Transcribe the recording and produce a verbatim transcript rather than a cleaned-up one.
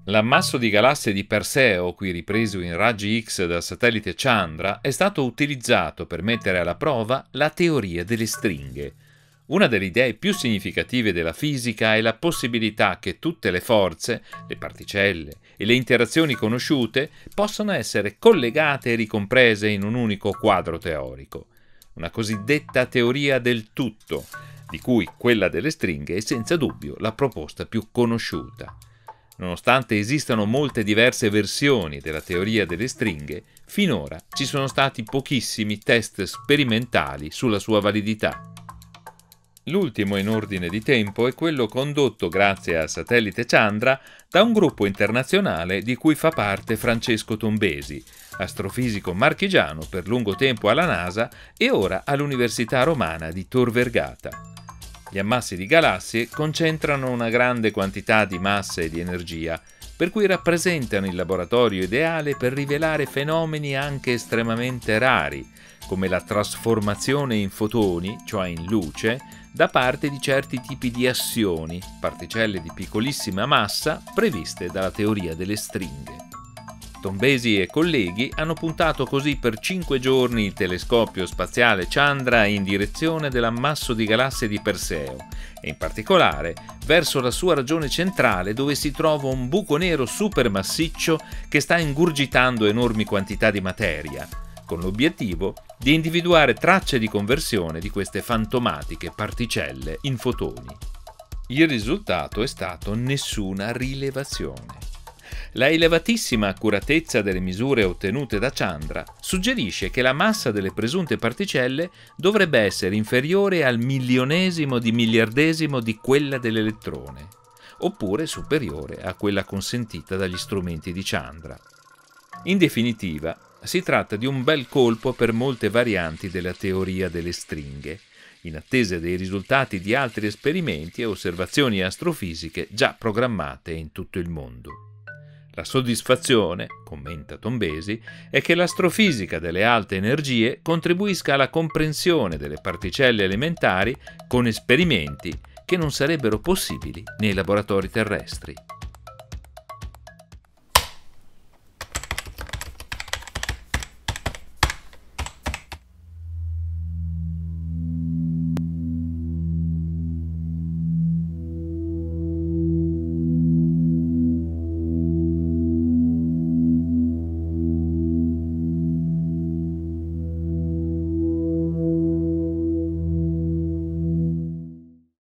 L'ammasso di galassie di Perseo, qui ripreso in raggi X dal satellite Chandra, è stato utilizzato per mettere alla prova la teoria delle stringhe. Una delle idee più significative della fisica è la possibilità che tutte le forze, le particelle e le interazioni conosciute possano essere collegate e ricomprese in un unico quadro teorico. Una cosiddetta teoria del tutto, di cui quella delle stringhe è senza dubbio la proposta più conosciuta. Nonostante esistano molte diverse versioni della teoria delle stringhe, finora ci sono stati pochissimi test sperimentali sulla sua validità. L'ultimo in ordine di tempo è quello condotto grazie al satellite Chandra da un gruppo internazionale di cui fa parte Francesco Tombesi, astrofisico marchigiano per lungo tempo alla NASA e ora all'Università Romana di Tor Vergata. Gli ammassi di galassie concentrano una grande quantità di massa e di energia, per cui rappresentano il laboratorio ideale per rivelare fenomeni anche estremamente rari, come la trasformazione in fotoni, cioè in luce, da parte di certi tipi di assioni, particelle di piccolissima massa previste dalla teoria delle stringhe. Tombesi e colleghi hanno puntato così per cinque giorni il telescopio spaziale Chandra in direzione dell'ammasso di galassie di Perseo e in particolare verso la sua regione centrale dove si trova un buco nero supermassiccio che sta ingurgitando enormi quantità di materia, con l'obiettivo di individuare tracce di conversione di queste fantomatiche particelle in fotoni. Il risultato è stato nessuna rilevazione. La elevatissima accuratezza delle misure ottenute da Chandra suggerisce che la massa delle presunte particelle dovrebbe essere inferiore al milionesimo di miliardesimo di quella dell'elettrone, oppure superiore a quella consentita dagli strumenti di Chandra. In definitiva, si tratta di un bel colpo per molte varianti della teoria delle stringhe, in attesa dei risultati di altri esperimenti e osservazioni astrofisiche già programmate in tutto il mondo. La soddisfazione, commenta Tombesi, è che l'astrofisica delle alte energie contribuisca alla comprensione delle particelle elementari con esperimenti che non sarebbero possibili nei laboratori terrestri.